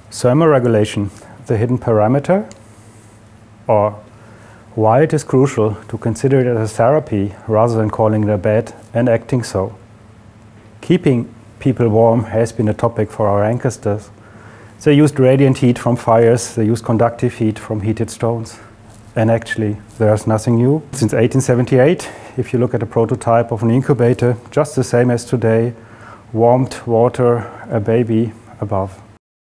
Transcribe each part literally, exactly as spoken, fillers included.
Thermoregulation, the hidden parameter, or why it is crucial to consider it as a therapy rather than calling it a bed and acting so. Keeping people warm has been a topic for our ancestors. They used radiant heat from fires, they used conductive heat from heated stones. And actually, there's nothing new. Since eighteen seventy-eight, if you look at a prototype of an incubator, just the same as today, warmed water, a baby above.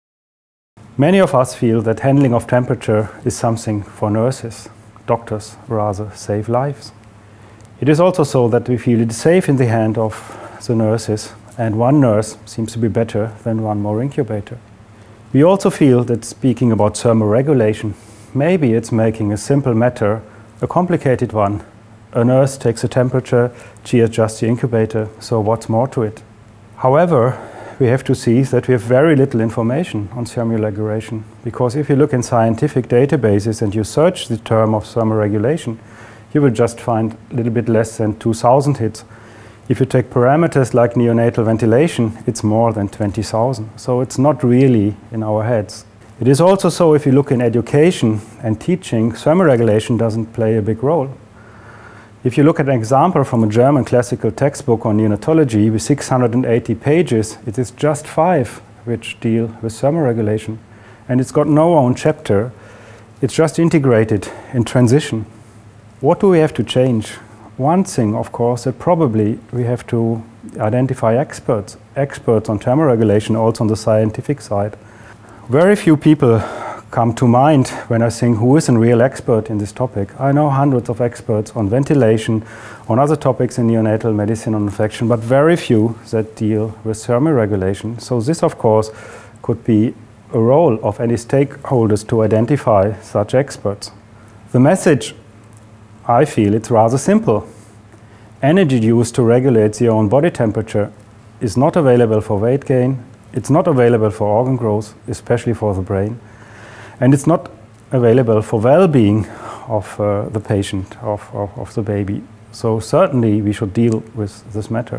Many of us feel that handling of temperature is something for nurses. Doctors rather save lives. It is also so that we feel it is safe in the hand of the nurses, and one nurse seems to be better than one more incubator. We also feel that speaking about thermoregulation, maybe it's making a simple matter a complicated one. A nurse takes a temperature, she adjusts the incubator, so what's more to it? However, we have to see that we have very little information on thermoregulation, because if you look in scientific databases and you search the term of thermoregulation, you will just find a little bit less than two thousand hits. If you take parameters like neonatal ventilation, it's more than twenty thousand. So it's not really in our heads. It is also so if you look in education and teaching, thermoregulation doesn't play a big role. If you look at an example from a German classical textbook on neonatology with six hundred eighty pages, it is just five which deal with thermoregulation. And it's got no own chapter. It's just integrated in transition. What do we have to change? One thing, of course, that probably we have to identify experts. Experts on thermoregulation, also on the scientific side. Very few people come to mind when I think who is a real expert in this topic. I know hundreds of experts on ventilation, on other topics in neonatal medicine, on infection, but very few that deal with thermoregulation. So this, of course, could be a role of any stakeholders to identify such experts. The message, I feel, it's rather simple. Energy used to regulate the own body temperature is not available for weight gain, it's not available for organ growth, especially for the brain. And it's not available for well-being of uh, the patient, of, of, of the baby. So certainly we should deal with this matter.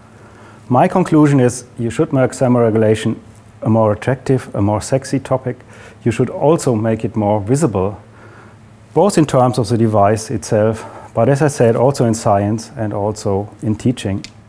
My conclusion is you should make thermoregulation a more attractive, a more sexy topic. You should also make it more visible, both in terms of the device itself, but as I said, also in science and also in teaching.